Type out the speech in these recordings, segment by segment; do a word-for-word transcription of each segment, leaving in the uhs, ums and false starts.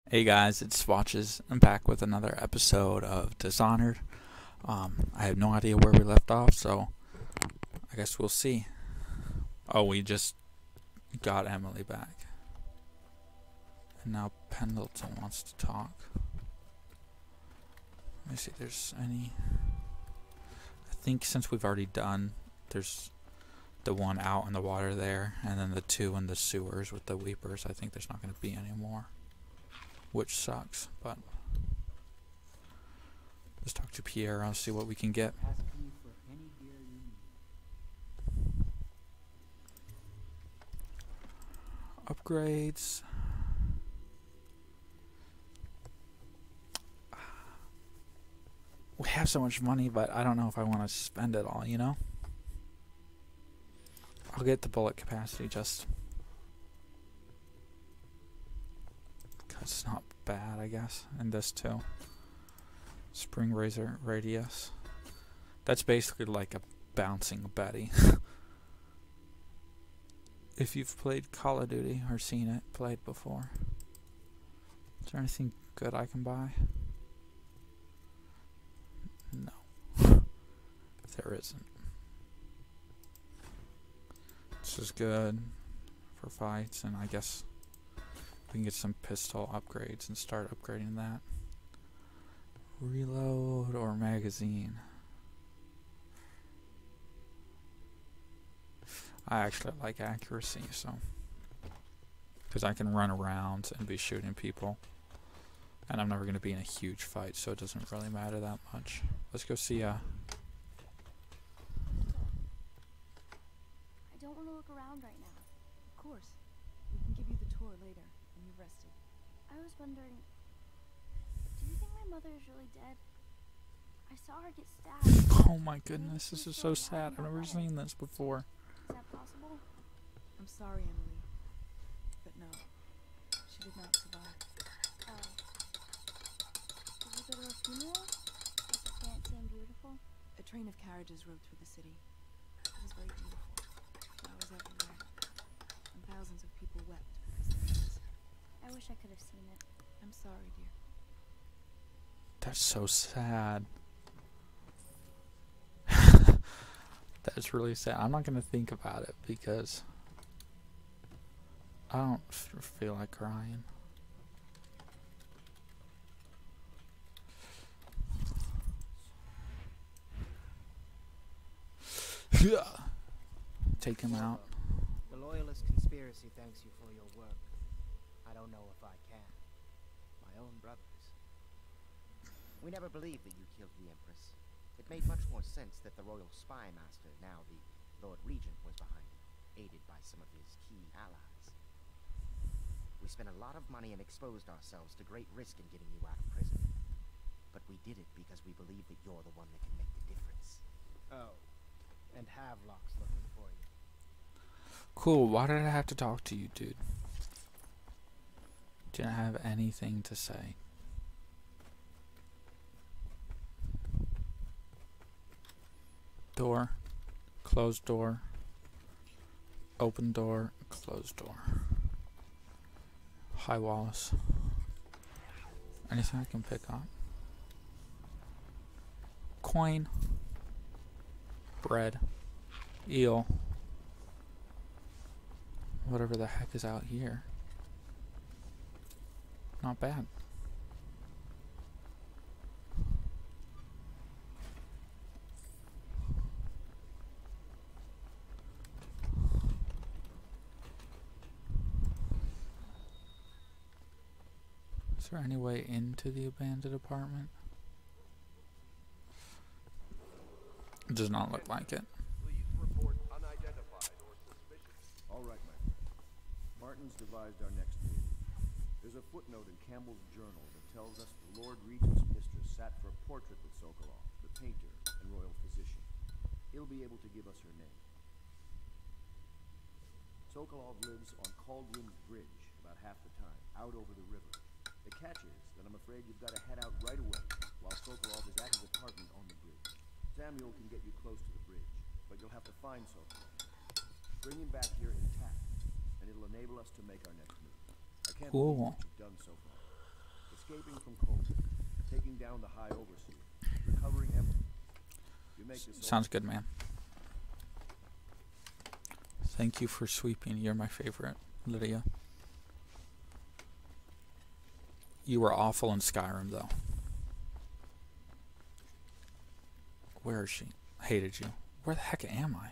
Hey guys, it's Swoches. I'm back with another episode of Dishonored. Um, I have no idea where we left off, so I guess we'll see. Oh, we just got Emily back. And now Pendleton wants to talk. Let me see if there's any... I think since we've already done, there's the one out in the water there, and then the two in the sewers with the weepers. I think there's not going to be any more. Which sucks, but let's talk to Pierre. I'll see what we can get. Ask me for any gear you need. Upgrades. We have so much money, but I don't know if I want to spend it all, you know? I'll get the bullet capacity just... It's not bad, I guess. And this too. Spring razor radius. That's basically like a bouncing Betty. If you've played Call of Duty or seen it played before. Is there anything good I can buy? No. There isn't. This is good for fights, and I guess we can get some pistol upgrades and start upgrading that. Reload or magazine. I actually like accuracy, so because I can run around and be shooting people, and I'm never going to be in a huge fight, so it doesn't really matter that much. Let's go see. Uh. I don't want to look around right now. Of course. We can give you the tour later when you've rested. I was wondering, do you think my mother is really dead? I saw her get stabbed. Oh my goodness, this is so sad. I've never seen this before. Is that possible? I'm sorry, Emily. But no. She did not survive. Oh. Did you go to a funeral? Does it fancy and beautiful? A train of carriages rode through the city. It was very beautiful. Flowers everywhere. And thousands of people wept because they missed. I wish I could have seen it. I'm sorry, dear. That's so sad. That's really sad. I'm not going to think about it because I don't f feel like crying. Take him out. The Loyalist conspiracy thanks you for your work. I don't know if I can. My own brothers. We never believed that you killed the Empress. It made much more sense that the Royal Spy Master, now the Lord Regent, was behind it, aided by some of his key allies. We spent a lot of money and exposed ourselves to great risk in getting you out of prison. But we did it because we believe that you're the one that can make the difference. Oh, and Havelock's looking for you. Cool, why did I have to talk to you, dude? Didn't have anything to say. Door, closed door, open door, closed door. High walls. Anything I can pick up? Coin, bread, eel, whatever the heck is out here. Not bad. Is there any way into the abandoned apartment? It does not look like it. Please report unidentified or suspicious. All right, my friend. Martin's devised our next move. There's a footnote in Campbell's journal that tells us the Lord Regent's mistress sat for a portrait with Sokolov, the painter and royal physician. He'll be able to give us her name. Sokolov lives on Cauldron's Bridge about half the time, out over the river. The catch is that I'm afraid you've got to head out right away while Sokolov is at his apartment on the bridge. Samuel can get you close to the bridge, but you'll have to find Sokolov. Bring him back here intact, and it'll enable us to make our next move. I can't Cool. believe what you've done so far. escaping from Colton, taking down the High Overseer, recovering Emily. You make this Sounds good, man. Thank you for sweeping. You're my favorite, Lydia. You were awful in Skyrim, though. Where is she? Hated you. Where the heck am I?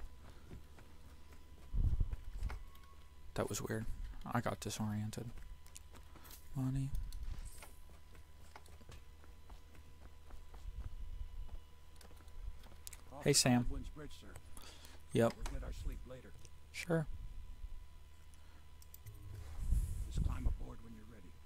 That was weird. I got disoriented. Money. Hey, Sam. Bridge, sir. Yep. We'll get our sleep later. Sure. Just climb aboard when you're ready.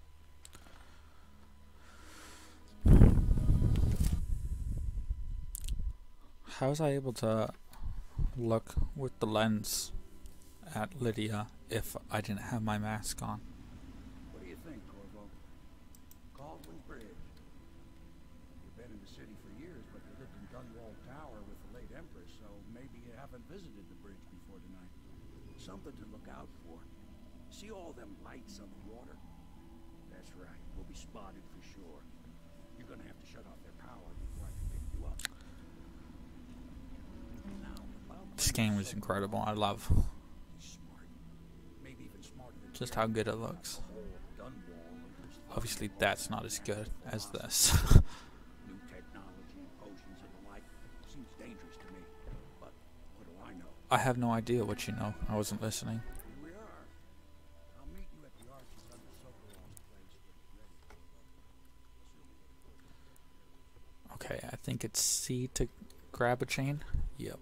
How was I able to look with the lens at Lydia if I didn't have my mask on? What do you think, Corvo? Caldwell Bridge. You've been in the city for years, but you lived in Dunwall Tower with the late Empress, so maybe you haven't visited the bridge before tonight. Something to look out for. See all them lights on the water? That's right. We'll be spotted for sure. You're gonna have to shut off their power before I can pick you up. Now, about This game was incredible. I love smart. Maybe even smarter than just how good it looks. Dunwall. Obviously, that's not as good as this. New technology, potions and the like. Seems dangerous to me. But what do I know? I have no idea what you know. I wasn't listening. Here we are. I'll meet you at the arches under Sokolow's place when you're ready. Okay, I think it's C to grab a chain. Yep.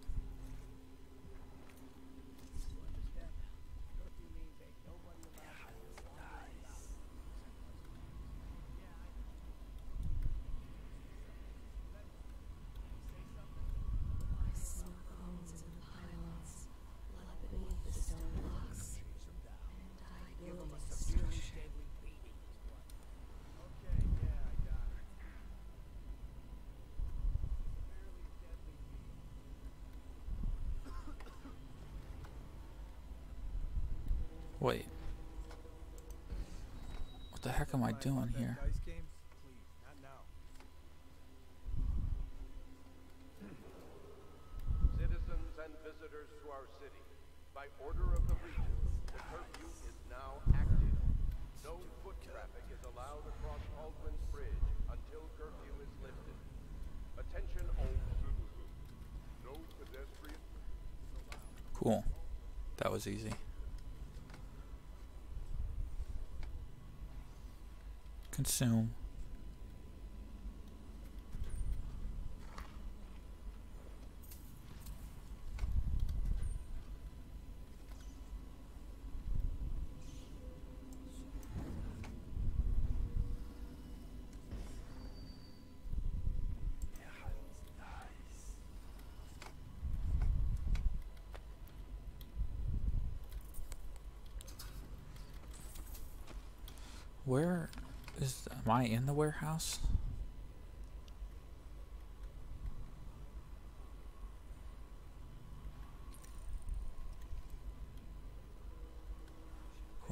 Wait. What the heck am I doing here? Dice games? Please, not now. Citizens and visitors to our city, by order of the Regent, the curfew is now active. No foot traffic is allowed across Baldwin's Bridge until curfew is lifted. Attention all citizens. No pedestrian. Cool. That was easy. Consume. Where is, am I in the warehouse? Cool.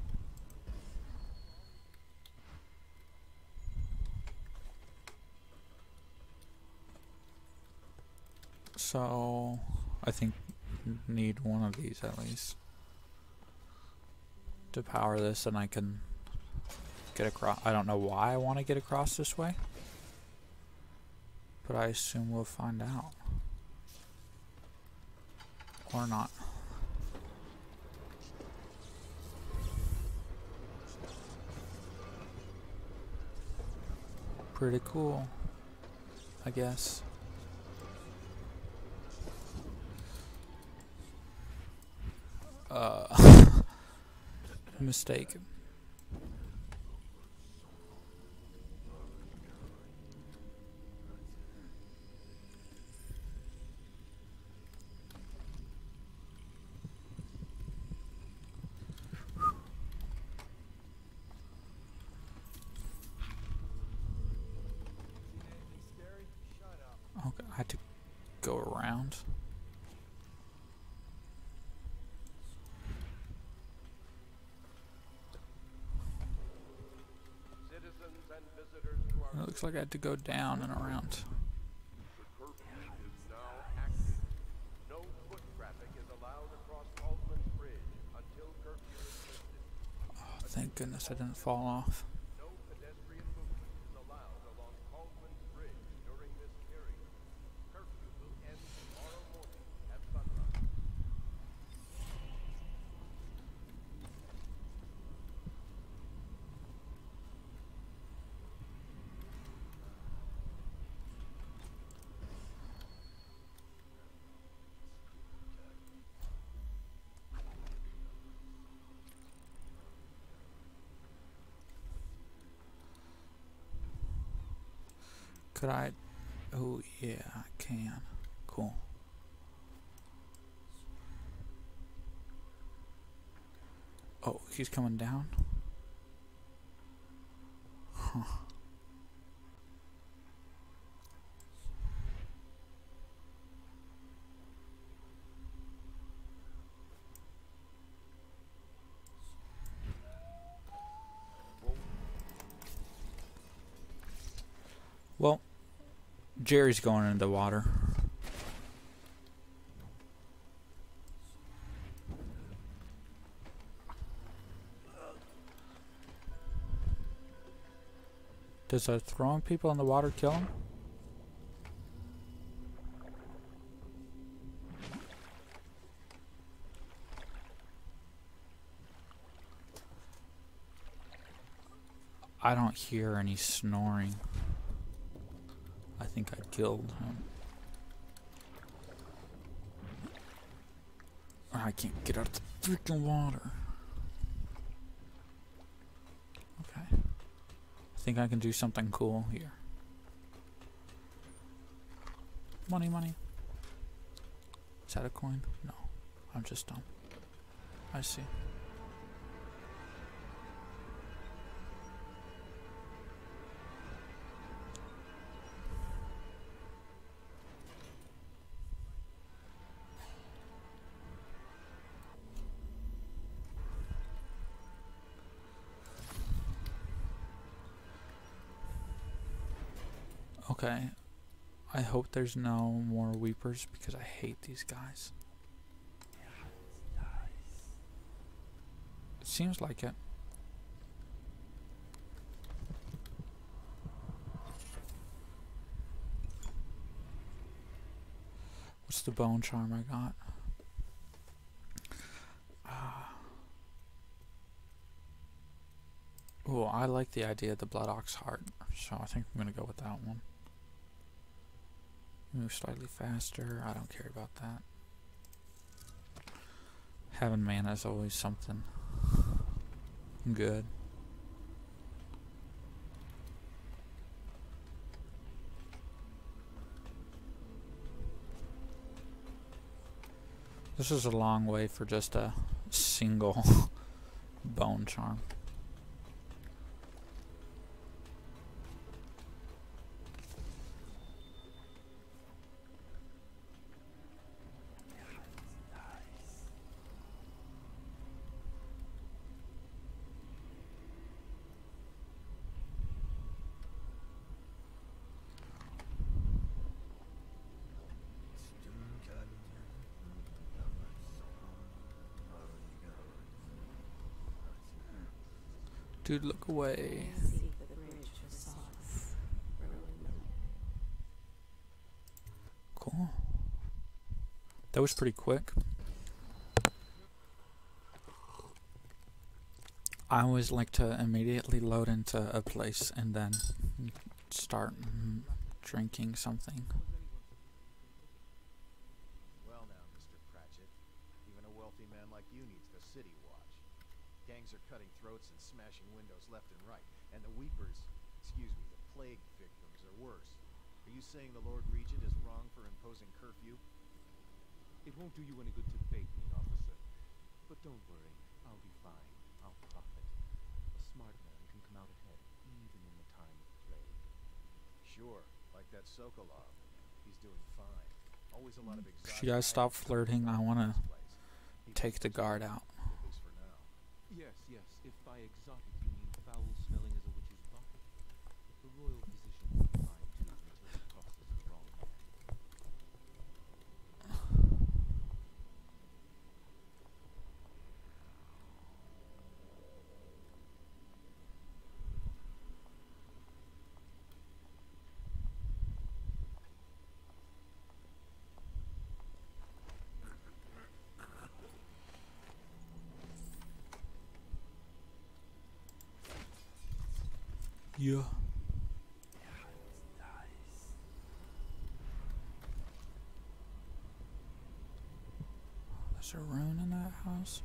So, I think need one of these at least to power this, and I can get across. I don't know why I want to get across this way, but I assume we'll find out. Or not. Pretty cool, I guess. Uh, mistake. Okay, I had to go around. Citizens and visitors to our It looks like I had to go down and around. The curfew is now active. No foot traffic is allowed across Baldwin's Bridge until curfew is lifted. Oh, thank goodness I didn't fall off. No pedestrian movement is allowed along Baldwin's Bridge during this period. Curfew will end tomorrow morning at sunrise. Could I? Oh, yeah, I can. Cool. Oh, he's coming down? Huh. Well, Jerry's going into the water. Does uh, throwing people in the water kill him? I don't hear any snoring. I think I killed him. I can't get out of the freaking water. Okay. I think I can do something cool here. Money, money. Is that a coin? No. I'm just dumb. I see. Okay, I hope there's no more weepers because I hate these guys. It seems like it. What's the bone charm I got? Ah. Oh, I like the idea of the Blood Ox Heart, so I think I'm gonna go with that one. Move slightly faster. I don't care about that. Having mana is always something good. This is a long way for just a single bone charm. Dude, look away. Cool. That was pretty quick. I always like to immediately load into a place and then start mm, drinking something. Well now, Mister Pratchett, even a wealthy man like you needs the city watch. Gangs are cutting throats and smashing windows left and right, and the weepers, excuse me, the plague victims are worse. Are you saying the Lord Regent is wrong for imposing curfew? It won't do you any good to bait me, officer. But don't worry, I'll be fine. I'll profit. A smart man can come out ahead, even in the time of plague. Sure, like that Sokolov. He's doing fine. Always a lot of exotic. Should I stop flirting? I want to He take the guard out. at least for now. Yes, yes, if by exotic you mean foul-smelling as a witch's body. The Yeah. There's a rune in that house.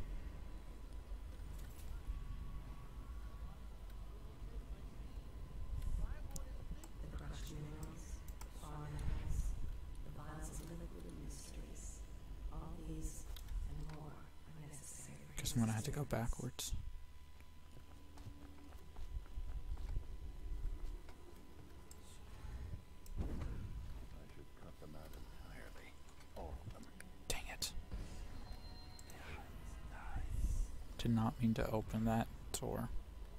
The crushed minerals, farm animals, the vials of liquid and mysteries. All these and more are necessary. Guess I'm gonna have to go backwards. I should cut them out entirely. All of them. Dang it. Did not mean to open that door.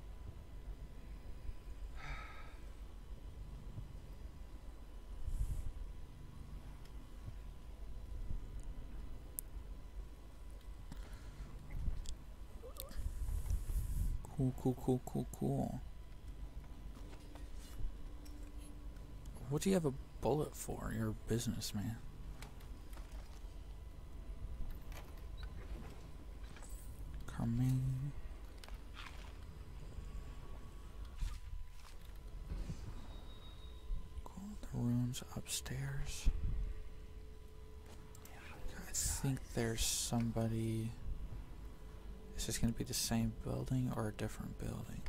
Cool, cool, cool, cool, cool. What do you have a bullet for? You're a businessman. Coming. Cool. The room's upstairs. I think there's somebody. Is this going to be the same building or a different building?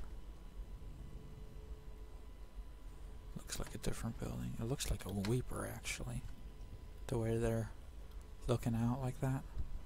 Looks like a different building. It looks like a weeper, actually. The way they're looking out like that.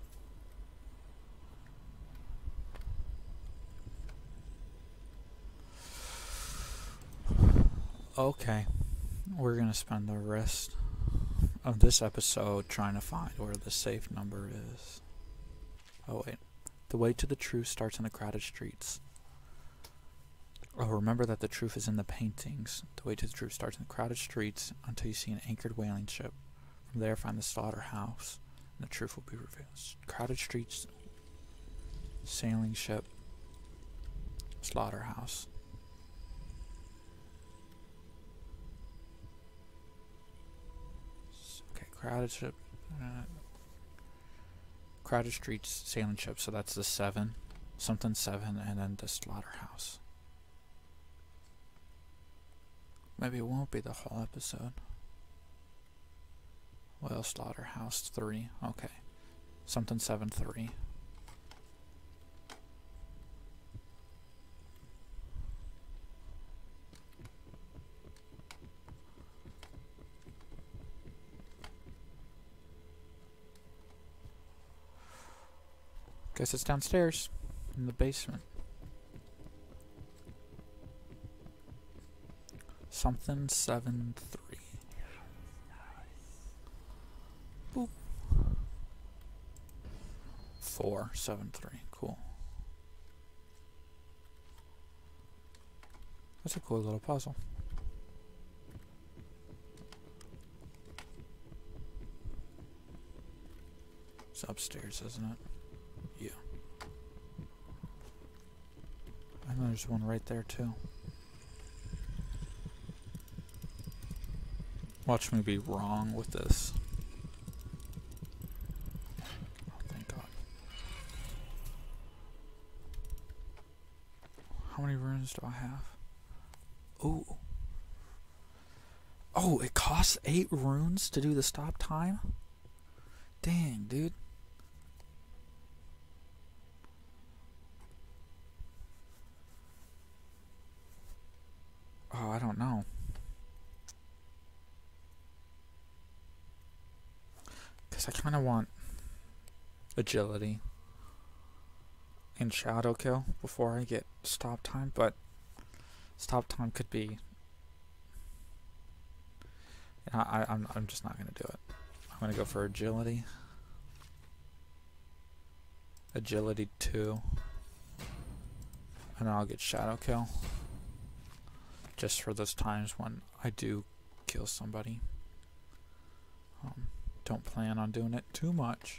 Okay. We're going to spend the rest of this episode trying to find where the safe number is. Oh, wait. The way to the truth starts in the crowded streets. Oh, remember that the truth is in the paintings. The way to the truth starts in the crowded streets until you see an anchored whaling ship. From there, find the slaughterhouse, and the truth will be revealed. Crowded streets, sailing ship, slaughterhouse. Okay, crowded ship. Uh, crowded streets, sailing ship. So that's the seven, something seven, and then the slaughterhouse. Maybe it won't be the whole episode. Well, slaughterhouse three. Okay, something seven three. Guess it's downstairs in the basement. Something seven three. Boop. Four seven three. Cool. That's a cool little puzzle. It's upstairs, isn't it? Yeah. And there's one right there too. Watch me be wrong with this. Oh, thank God. How many runes do I have? Ooh. Oh, it costs eight runes to do the stop time? Dang, dude. Oh, I don't know. Because I kind of want agility and shadow kill before I get stop time, but stop time could be... I, I, I'm, I'm just not going to do it. I'm going to go for agility. Agility two. And then I'll get shadow kill. Just for those times when I do kill somebody. Um, don't plan on doing it too much.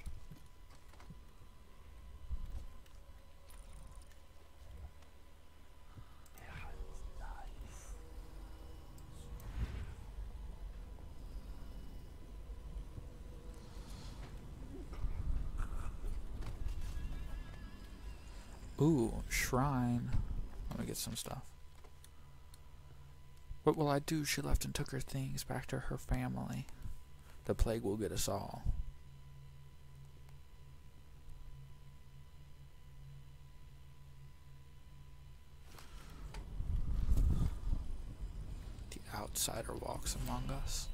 Ooh, shrine. Let me get some stuff. What will I do? She left and took her things back to her family. The plague will get us all. The outsider walks among us.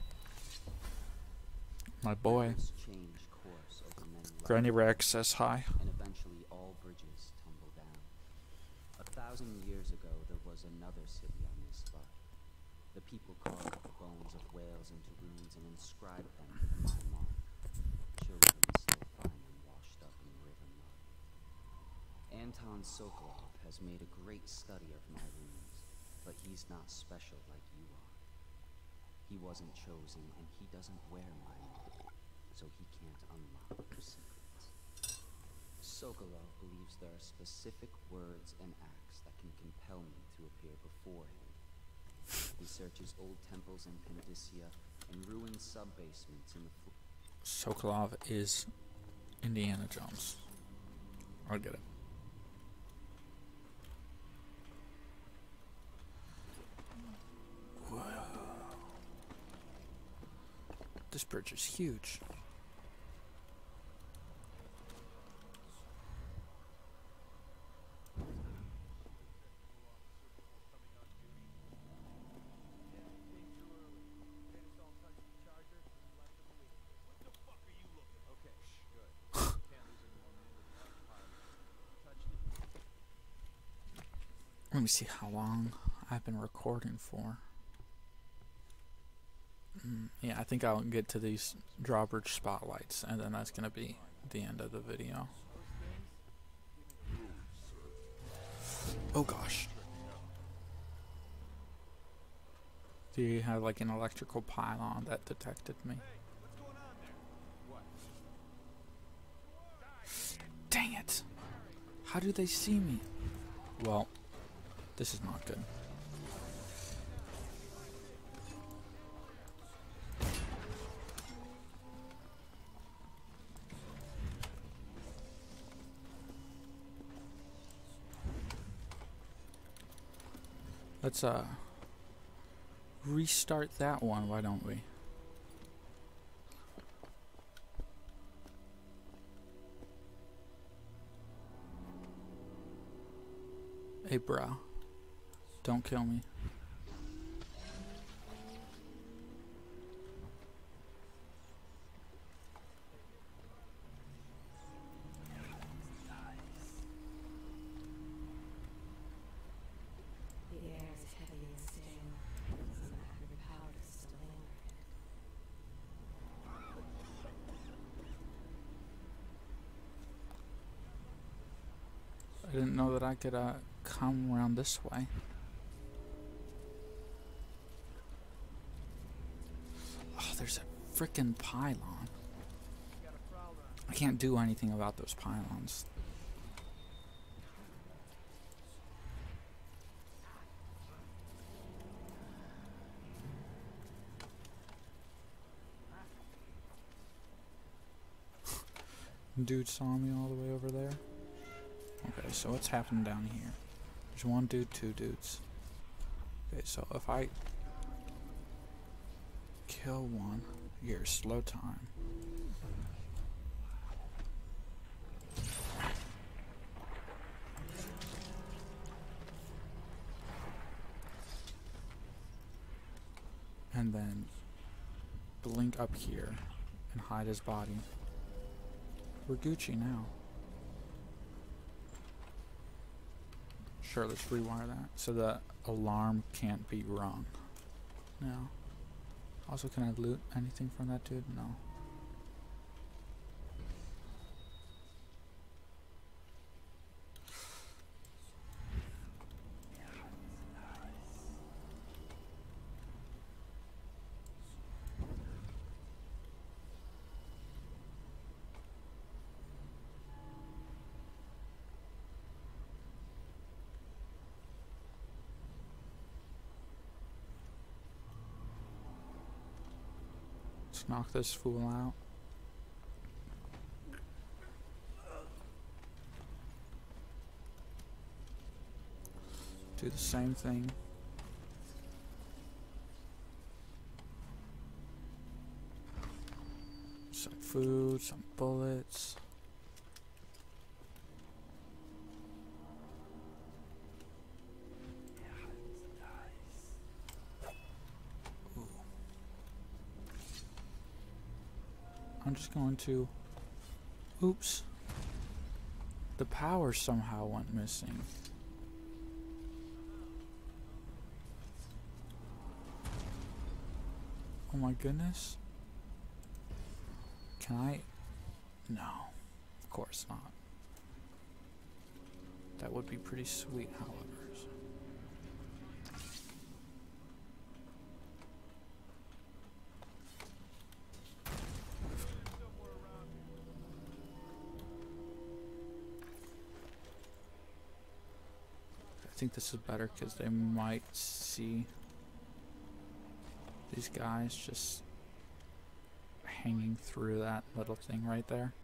My boy. Rivers change course over many Granny lifetimes, Rex says hi. and eventually all bridges tumble down. A thousand years ago, there was another city on this spot. The people carved the bones of whales into runes and inscribed them with my mark. Children still find them washed up in river mud. Anton Sokolov has made a great study of my runes, but he's not special like you are. He wasn't chosen, and he doesn't wear my mark, so he can't unlock your secrets. Sokolov believes there are specific words and acts that can compel me to appear before him. He searches old temples in Pandicia and ruined sub-basements in the fl- Sokolov is Indiana Jones. I'll get it. Whoa. This bridge is huge. Let me see how long I've been recording for. Mm, yeah, I think I'll get to these drawbridge spotlights, and then that's going to be the end of the video. Oh gosh. Do you have like an electrical pylon that detected me? Dang it! How do they see me? Well, this is not good. Let's uh restart that one, why don't we? Hey bro, don't kill me. The air is heavy and stale. Some acrid powder still linger in it. I didn't know that I could uh come around this way. Oh, there's a frickin' pylon. I can't do anything about those pylons. Dude saw me all the way over there. Okay, so what's happening down here? There's one dude, two dudes. Okay, so if I kill one, you're slow time. And then blink up here and hide his body. We're Gucci now. Sure, let's rewire that so the alarm can't be rung. No. Also, can I loot anything from that dude? No. Let's knock this fool out. Do the same thing. Some food, some bullets. Ooh. I'm just going to... Oops. The power somehow went missing. Oh my goodness. Can I? No. Of course not. That would be pretty sweet, however. I think this is better because they might see these guys just hanging through that little thing right there.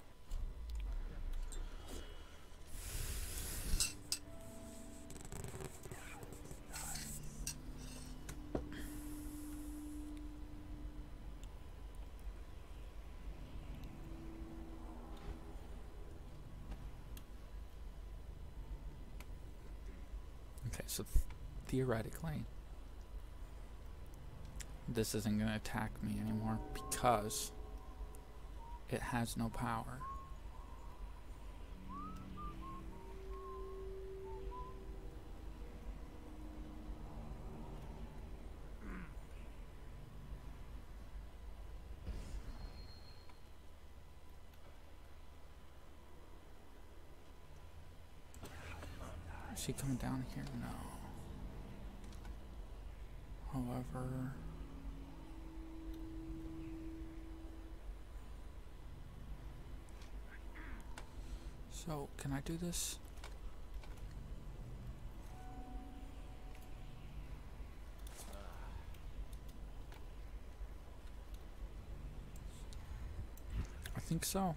Okay, so theoretically, this isn't going to attack me anymore because it has no power. Is he coming down here? No. However... So, can I do this? I think so.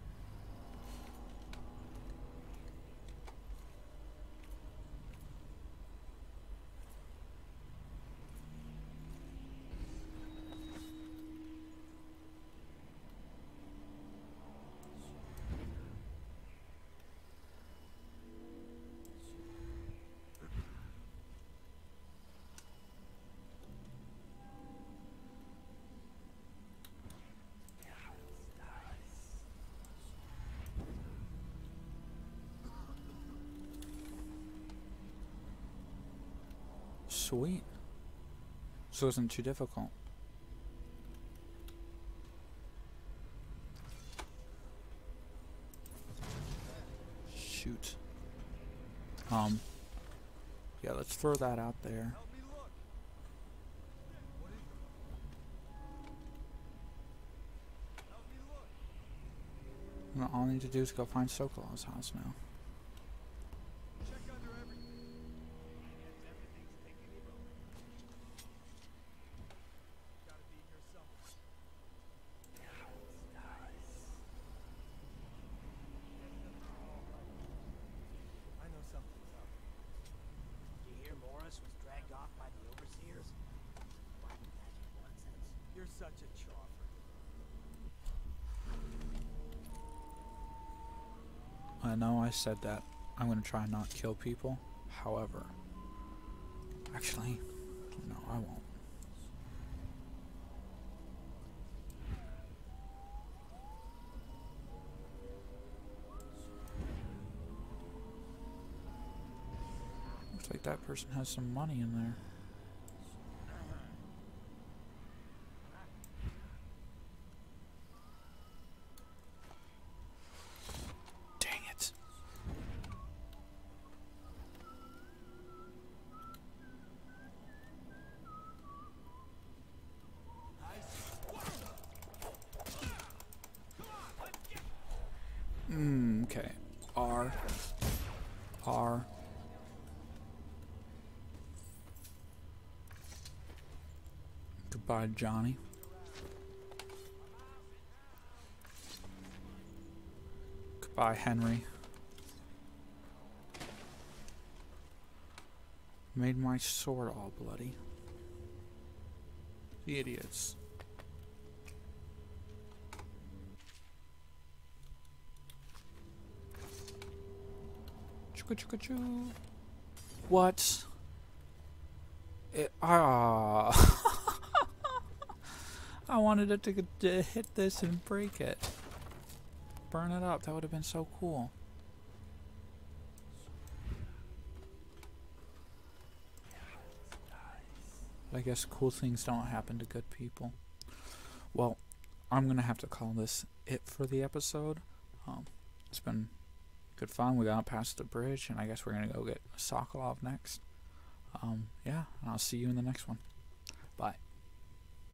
Sweet. So it wasn't too difficult. Shoot. Um. Yeah, let's throw that out there. And all I need to do is go find Sokolow's house now. I know I said that I'm going to try and not kill people. However, actually, no, I won't. Looks like that person has some money in there. Mm, okay. R. R. Goodbye, Johnny. Goodbye, Henry. Made my sword all bloody. The idiots. Choo-choo-choo-choo. What? It, ah. I wanted it to, to hit this and break it. Burn it up. That would have been so cool. But I guess cool things don't happen to good people. Well, I'm going to have to call this it for the episode. Um, it's been good fun. We got past the bridge, and I guess we're going to go get Sokolov next. Um, yeah, and I'll see you in the next one. Bye.